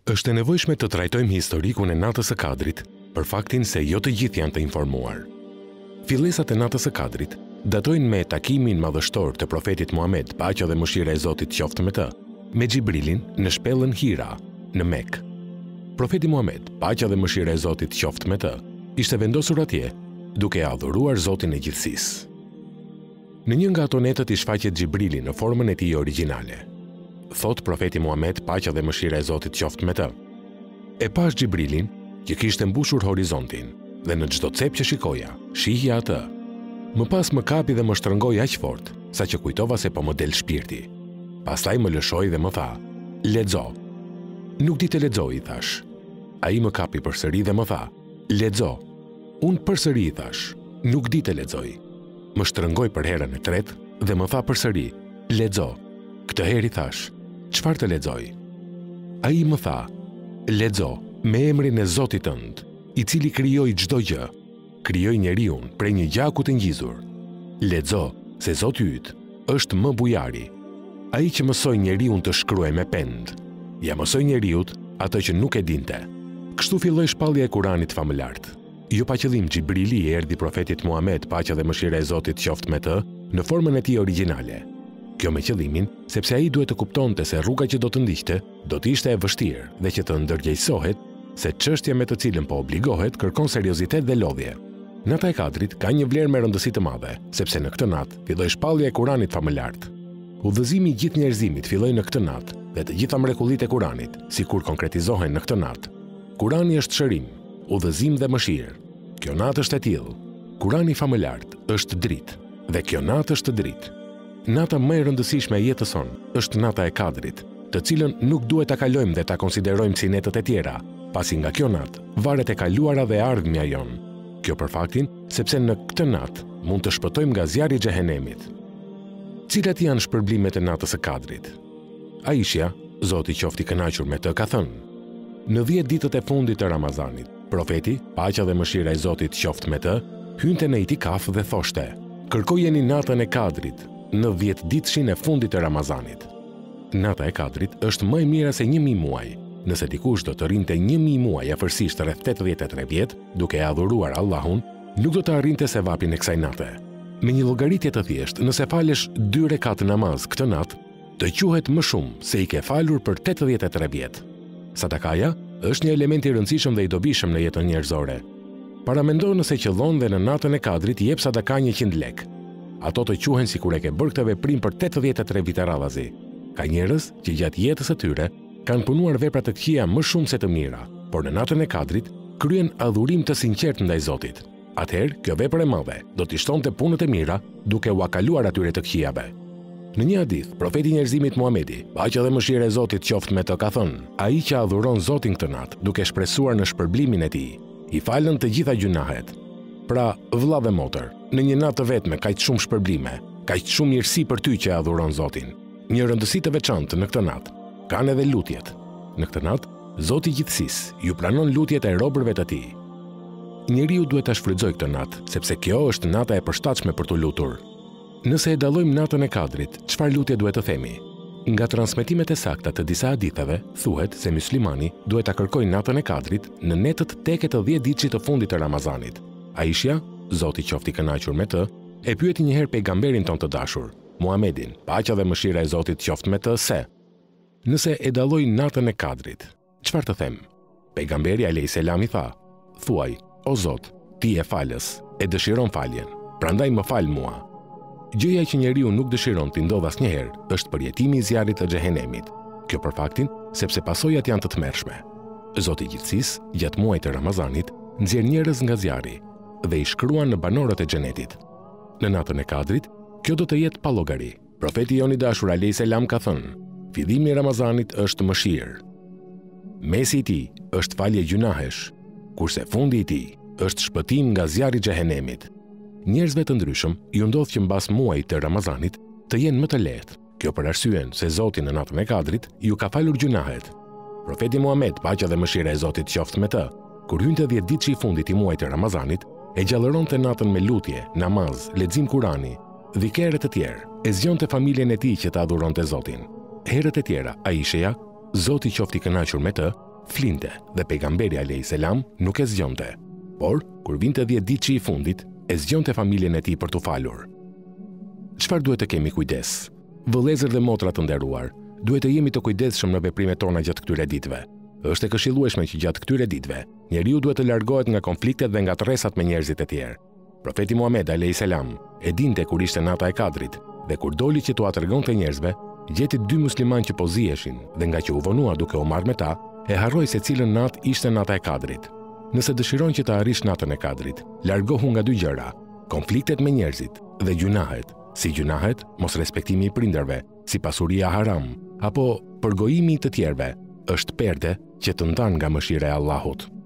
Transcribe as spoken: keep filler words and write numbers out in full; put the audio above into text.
Është e nevojshme të trajtojmë historikun e natës së Kadrit për faktin se jo të gjithë janë të informuar. Fillesat e natës së Kadrit datojnë me takimin madhështor të profetit Muhammed, paqja dhe mëshira e Zotit qoftë me të, me Xhibrilin në shpellën Hira, në Mekë. Profeti Muhammed, paqja dhe mëshira e Zotit qoftë me të, ishte vendosur atje duke adhuruar Zotin e gjithësisë. Në një nga ato netët i shfaqet Xhibrili në formën e tij origjinale. Thot profeti Muhammed, paqja dhe mëshira e Zotit qoftë me të. E pash Xhibrilin që kishte mbushur horizontin dhe në çdo cep që shikoja, shihja atë. Më pas më kapi dhe më shtrëngoi aq fort, sa që kujtova se po më del shpirti. Pastaj më lëshoi dhe më tha: "Lexo." "Nuk di të lexoj," i thash. Ai më kapi përsëri dhe më tha: "Lexo." Unë përsëri i thash: "Nuk di të lexoj." Më shtrëngoi për herën e tretë dhe më tha përsëri: "Lexo." Këtë herë i thash: "Çfarë të lexoj?" Ai më tha: "Lexo me emrin e Zotit tënd, i cili krijoi çdo gjë, krijoi njeriun prej një gjaku të ngjizur. Lexo se Zoti yt është më bujari, ai që mësoi njeriun të shkruajë me pend. Ja mësoi njeriut atë që nuk e dinte." Kështu filloi shpallja e Kuranit famëlart. Jo pa qëllim, Xhibrili i erdhi profetit Muhammed, paqja dhe mëshira e Zotit qoftë me të, në formën e tij origjinale. Kjo me qëllimin, sepse ai duhet të kuptonte se rruga që do të ndiqte do të ishte e vështirë dhe që të ndërgjegjësohet se çështja me të cilën po obligohet kërkon seriozitet dhe lodhje. Nata e Kadrit ka një vlerë me rëndësi të madhe, sepse në këtë natë filloi shpallja e Kuranit famëlart. Udhëzimi i gjithë njerëzimit filloi në këtë natë dhe të gjitha mrekullitë e Kuranit, sikur konkretizohen në këtë natë. Kurani është shërim, udhëzim dhe mëshirë. Kjo natë është e tillë. Kurani famëlart është dritë dhe kjo natë është dritë. Nata më e rëndësishme e jetës sonë është nata e Kadrit, të cilën nuk duhet ta kalojmë dhe ta konsiderojmë si netët e tjera, pasi nga kjo natë varet e kaluara dhe ardhmja jonë. Kjo për faktin sepse në këtë natë mund të shpëtojmë nga zjarri i xhehenemit. Cilat janë shpërblimet e natës së Kadrit? Aisha, Zoti qoftë i kënaqur me të, ka thënë: "Në dhjetë ditët e fundit të Ramazanit, profeti, paqja dhe mëshira e Zotit qoftë me të, hynte në itikaf dhe thoshte: Kërkojeni natën e Kadrit në dhjetë ditëshin e fundit të Ramazanit." Nata e Kadrit është më e mira se një mijë muaj. Nëse dikush do të rrinte një mijë muaj afërsisht rreth tetëdhjetë e tre vjet, duke e adhuruar Allahun, nuk do të arrinte sevapin e kësaj nate. Me një llogaritje të thjeshtë, nëse falesh dy rekat namaz këtë natë, të quhet më shumë se i ke falur për tetëdhjetë e tre vjet. Sadakaja është një element i rëndësishëm dhe i dobishëm në jetën njerëzore. Paramendo nëse qëllon dhe në natën e Kadrit jep sadaka njëqind lekë. Ato të quhen si kur e ke bërë këtë veprim për tetëdhjetë e tre vite radhazi. Ka njerëz që gjatë jetës së tyre kanë punuar vepra të këqija më shumë se të mira, por në natën e Kadrit kryen adhurim të sinqert ndaj Zotit. Atëherë, kjo vepër e madhe do t'i shtonte punët e mira duke u akaluar atyre të këqijave. Në një hadith, profeti i njerëzimit Muhamedi, paqja dhe mëshira e Zotit qoftë me të, ka thënë: "Ai që adhuron Zotin këtë natë, duke shpresuar në shpërblimin e tij, i falën të gjitha gjunahet." Pra, vëlla dhe motër, në një natë të vetme kaq shumë shpërblime, kaq shumë mirësi për ty që adhuron Zotin. Një rëndësi të veçantë në këtë natë kanë edhe lutjet. Në këtë natë, Zoti i gjithësisë ju pranon lutjet e robërve të tij. Njeriu duhet ta shfrytëzojë këtë natë, sepse kjo është nata e përshtatshme për të lutur. Nëse e dallojmë natën e Kadrit, çfarë lutje duhet të themi? Nga transmetimet e sakta të disa haditheve, thuhet se myslimani duhet ta kërkojë natën e Kadrit në netët tek e të dhjetë ditësh të fundit të Ramazanit. Aisha, Zoti qoftë i kënaqur me të, e pyeti një herë pejgamberin ton të dashur, Muhamedin, paqja dhe mëshira e Zotit qoftë me të, se: "Nëse e dalloj natën e Kadrit, çfarë të them?" Pejgamberi alayhis salam i tha: "Thuaj: O Zot, ti je falës, e dëshiron faljen, prandaj më fal mua." Gjëja që njeriu nuk dëshiron t'i ndodh asnjëherë është përjetimi i zjarrit të xhehenemit. Kjo për faktin sepse pasojat janë të tmerrshme. Zoti i gjithësisë, gjatë muajit të Ramazanit, nxjerr njerëz nga zjarri dhe i shkruan në banorët e xhenetit. Në natën e Kadrit, kjo do të jetë pa llogari. Profeti jon i dashur alayhis salam ka thënë: "Fillimi i Ramazanit është mëshirë. Mesi i tij është falje gjunahesh, kurse fundi i tij është shpëtim nga zjarri i xhehenemit." Njerëzve të ndryshëm ju ndodh që mbas muajit të Ramazanit të jenë më të lehtë. Kjo për arsyen se Zoti në natën e Kadrit ju ka falur gjunahet. Profeti Muhammed, paqja dhe mëshira e Zotit qoftë me të, kur hynte dhjetë ditësh i fundit i muajit të Ramazanit, e gjallëronte natën me lutje, namaz, lexim Kurani, dhikere të tjerë, e zgjonte familjen e tij që ta adhuronte Zotin. Herët e tjera, Aisha, Zoti qoftë i kënaqur me të, flinte dhe pejgamberi alayhis salam nuk e zgjonte. Por, kur vinte dhjetë ditë që i fundit, e zgjonte familjen e tij për t'u falur. Çfarë duhet të kemi kujdes? Vëllezër dhe motra të nderuar, duhet të jemi të kujdesshëm në veprimet tona gjatë këtyre ditëve. Është e këshillueshme që gjatë këtyre ditëve, njeriu duhet të largohet nga konfliktet dhe nga tërresat me njerëzit e tjerë. Profeti Muhammed alayhis salam e dinte kur ishte nata e Kadrit dhe kur doli që t'ua tregonte njerëzve, gjeti dy muslimanë që po ziheshin dhe nga që u vonua duke u marrë me ta, e harroi se cilën natë ishte nata e Kadrit. Nëse dëshiron që të arrish natën e Kadrit, largohu nga dy gjëra: konfliktet me njerëzit dhe gjunahet, si gjunahet mos respektimi i prindërve, si pasuria haram, apo përgojimi i të tjerëve, është perde që të ndan nga mëshira e Allahut.